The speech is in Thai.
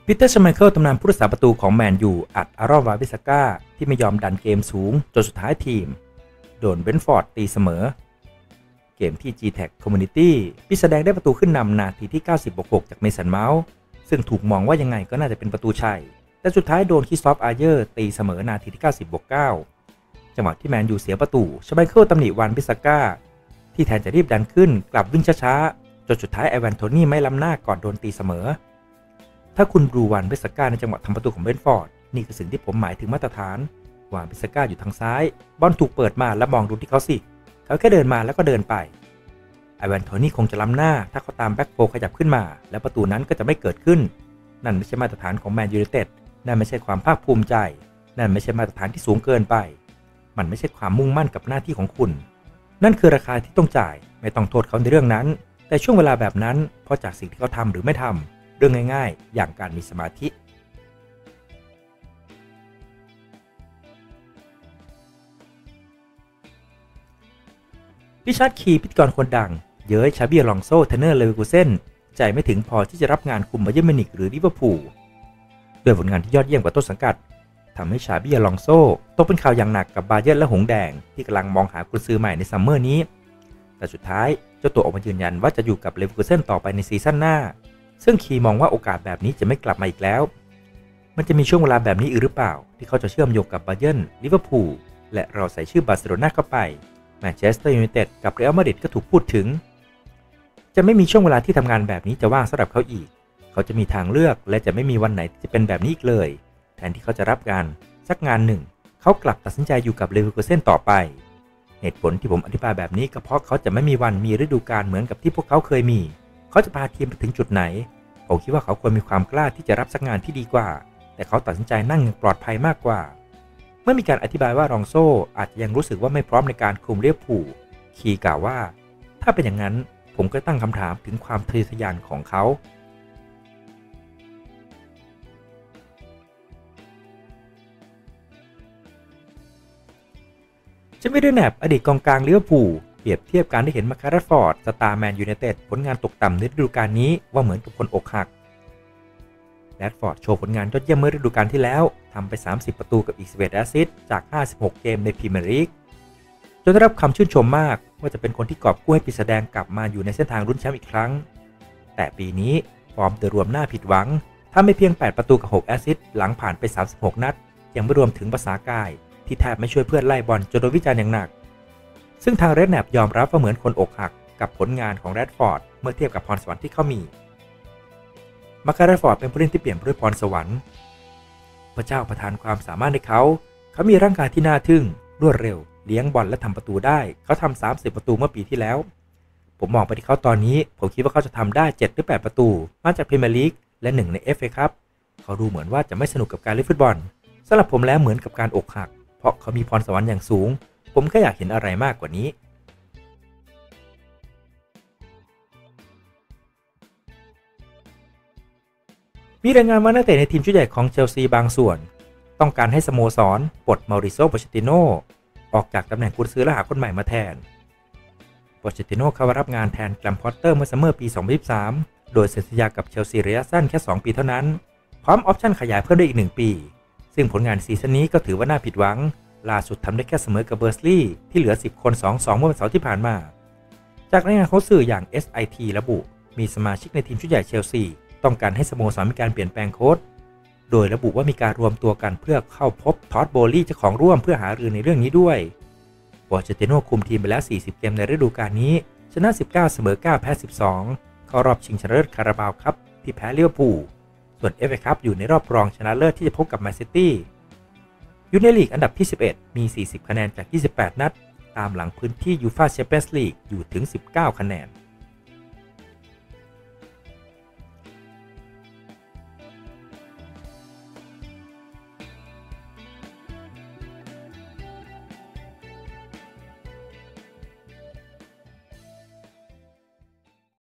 ปีเตอร์ ชไมเคิลตำนานผู้รักษาประตูของแมนยูอัดอารอน วาบิสก้าที่ไม่ยอมดันเกมสูงจนสุดท้ายทีมโดนเบรนท์ฟอร์ดตีเสมอเกมที่ G-Tech Community ปีแสดงได้ประตูขึ้นนำนาทีที่ 90+6 จากเมสันเมาส์ซึ่งถูกมองว่ายังไงก็น่าจะเป็นประตูชัยแต่สุดท้ายโดนคริสตอฟ อาเยอร์ตีเสมอนาทีที่ 90+9 จังหวะที่แมนยูเสียประตูชไมเคิลตำหนิวานบิสก้าที่แทนจะรีบดันขึ้นกลับวิ่งช้าๆจนสุดท้ายไอแวนโทนี่ไม่ล้ำหน้าก่อนโดนตีเสมอถ้าคุณดูวานบิสก้าในจังหวะทำประตูของเบรนท์ฟอร์ดนี่คือสิ่งที่ผมหมายถึงมาตรฐานวานบิสก้าอยู่ทางซ้ายบอลถูกเปิดมาแล้วมองดูที่เขาสิเขาแค่เดินมาแล้วก็เดินไปไอแวนโทนี่คงจะล้ำหน้าถ้าเขาตามแบ็คโฟขยับขึ้นมาแล้วประตูนั้นก็จะไม่เกิดขึ้นนั่นไม่ใช่มาตรฐานของแมนยูไนเต็ดนั่นไม่ใช่ความภาคภูมิใจนั่นไม่ใช่มาตรฐานที่สูงเกินไปมันไม่ใช่ความมุ่งมั่นกับหน้าที่ของคุณนั่นคือราคาที่ต้องจ่ายไม่ต้องโทษเขาในเรื่องนั้นแต่ช่วงเวลาแบบนั้นเพราะจากสิ่งที่เขาทำหรือไม่ทำเรื่องง่ายๆอย่างการมีสมาธิริชาร์ดคีพิธีกรคนดังเย้ยชาบีอลองโซเทรนเนอร์เลเวอร์คูเซ่นใจไม่ถึงพอที่จะรับงานคุมบาเยิร์นมิวนิกหรือลิเวอร์พูลด้วยผลงานที่ยอดเยี่ยมกว่าต้นสังกัดทำให้ชาบีอลองโซตกเป็นข่าวอย่างหนักกับบาเยิร์นและหงแดงที่กำลังมองหากุนซือใหม่ในซัมเมอร์นี้แต่สุดท้ายเจ้าตัวออกมายืนยันว่าจะอยู่กับเลเวอร์คูเซ่นต่อไปในซีซั่นหน้าซึ่งคีมองว่าโอกาสแบบนี้จะไม่กลับมาอีกแล้วมันจะมีช่วงเวลาแบบนี้หรือเปล่าที่เขาจะเชื่อมโยงกับบาเยิร์นลิเวอร์พูลและเราใส่ชื่อบาร์เซโลนาเข้าไปแมนเชสเตอร์ยูไนเต็ดกับเรอัลมาดริดก็ถูกพูดถึงจะไม่มีช่วงเวลาที่ทำงานแบบนี้จะว่างสำหรับเขาอีกเขาจะมีทางเลือกและจะไม่มีวันไหนที่จะเป็นแบบนี้อีกเลยแทนที่เขาจะรับงานสักงานหนึ่งเขากลับตัดสินใจอยู่กับเลเวอร์คูเซ่นต่อไปเหตุผลที่ผมอธิบายแบบนี้ก็เพราะเขาจะไม่มีวันมีฤดูกาลเหมือนกับที่พวกเขาเคยมีเขาจะพาทีมไปถึงจุดไหนผมคิดว่าเขาควรมีความกล้าที่จะรับสักงานที่ดีกว่าแต่เขาตัดสินใจนั่งอย่างปลอดภัยมากกว่าเมื่อมีการอธิบายว่ารองโซ่อาจจะยังรู้สึกว่าไม่พร้อมในการคุมลิเวอร์พูลคีกล่าวว่าถ้าเป็นอย่างนั้นผมก็ตั้งคำถามถึงความทะเยอทะยานของเขาเจมี่ เรแนปอดีตกองกลางลิเวอร์พูลเปรียบเทียบการได้เห็นมาร์คัส แรชฟอร์ดสตาร์แมนยูไนเต็ดผลงานตกต่ำในฤดูกาลนี้ว่าเหมือนกับคนอกหักแรชฟอร์ดโชว์ผลงานยอดเยี่ยมเมื่อฤดูกาลที่แล้วทำไป30ประตูกับอีก11แอสซิสต์จาก56เกมในพรีเมียร์ลีกจนได้รับคำชื่นชมมากว่าจะเป็นคนที่กอบกู้ให้ปีแสดงกลับมาอยู่ในเส้นทางลุ้นแชมป์อีกครั้งแต่ปีนี้ฟอร์มโดยรวมน่าผิดหวังทำไปเพียง8ประตูกับ6แอสซิสต์หลังผ่านไป36นัดยังไม่รวมถึงภาษากายที่แทบไม่ช่วยเพื่อนไล่บอลจนโดนวิจารณ์อย่างหนักซึ่งทางเรดแนปยอมรับว่าเหมือนคนอกหักกับผลงานของแรดฟอร์ดเมื่อเทียบกับพรสวรรค์ที่เขามีมาร์คัส แรชฟอร์ดเป็นผู้เล่นที่เปลี่ยนด้วยพรสวรรค์พระเจ้าประทานความสามารถในเขามีร่างกายที่น่าทึ่งรวดเร็วเลี้ยงบอลและทำประตูได้เขาทำ30ประตูเมื่อปีที่แล้วผมมองไปที่เขาตอนนี้ผมคิดว่าเขาจะทำได้7หรือ8ประตูมาจากพรีเมียร์ลีกและ1ใน FA ครับเขาดูเหมือนว่าจะไม่สนุกกับการเล่นฟุตบอลสำหรับผมแล้วเหมือนกับการอกหักเพราะเขามีพรสวรรค์อย่างสูงผมแค่อยากเห็นอะไรมากกว่านี้มีรายงานว่านักเตะในทีมชุดใหญ่ของเชลซีบางส่วนต้องการให้สโมสรปลดมาริโซ โปเชตติโนออกจากตำแหน่งกุนซือและหาคนใหม่มาแทนโปเชตติโนเข้ารับงานแทนแกรมพอตเตอร์เมื่อซัมเมอร์ปี 2023 โดยเซ็นสัญญากับเชลซีระยะสั้นแค่2ปีเท่านั้นพร้อมออปชั่นขยายเพิ่มได้อีก1ปีซึ่งผลงานซีซั่นนี้ก็ถือว่าน่าผิดหวังล่าสุดทำได้แค่เสมอกับเบอร์สลีย์ที่เหลือ10คน 2-2 เมื่อวันเสาร์ที่ผ่านมาจากรายงานของสื่ออย่าง SIT ระบุมีสมาชิกในทีมชุดใหญ่เชลซีต้องการให้สโมสรมีการเปลี่ยนแปลงโค้ชโดยระบุว่ามีการรวมตัวกันเพื่อเข้าพบท็อดโบลี่เจ้าของร่วมเพื่อหารือในเรื่องนี้ด้วยโปเชตติโนคุมทีมไปแล้ว40เกมในฤดูกาลนี้ชนะ19เสมอ9แพ้12เข้ารอบชิงชนะเลิศคาราบาวคัพที่แพ้ลิเวอร์พูลส่วน FA คัพอยู่ในรอบรองชนะเลิศที่จะพบกับแมนซิตี้อยู่ในลีกอันดับที่11มี40คะแนนจาก28นัดตามหลังพื้นที่ยูฟ่าแชมเปี้ยนส์ลีกอยู่ถึง19คะแนน